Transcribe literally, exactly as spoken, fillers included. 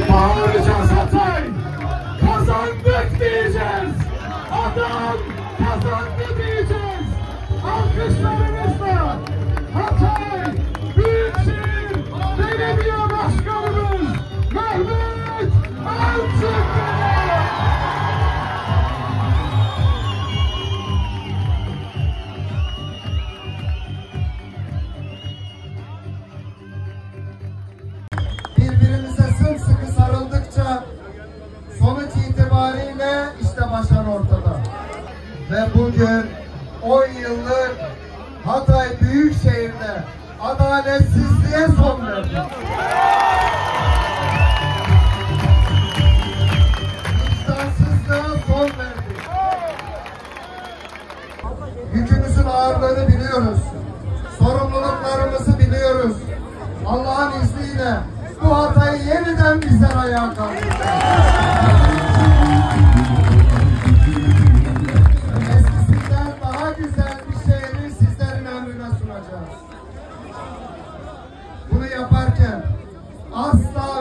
Bağıracağız Hatay. Kazandık diyeceğiz. Adam kazandı diyeceğiz. Alkışlarınızla Hatay Büyükşehir Belediye Başkanımız Mehmet Altınkaya. Birbirimize sımsıkı sarıldıkça sonuç itibariyle işte başarı ortada. Ve bugün on yıllık Hatay Büyükşehir'de adaletsizliğe son verdik. Vicdansızlığa son verdik. Yükümüzün ağırlığını biliyoruz. Sorumluluklarımızı biliyoruz. Allah'ın izniyle bu Hatay'ı yeniden bizler ayağa kaldıracağız. Eskisinden daha güzel bir şehri sizlerin ömrüne sunacağız. Bunu yaparken asla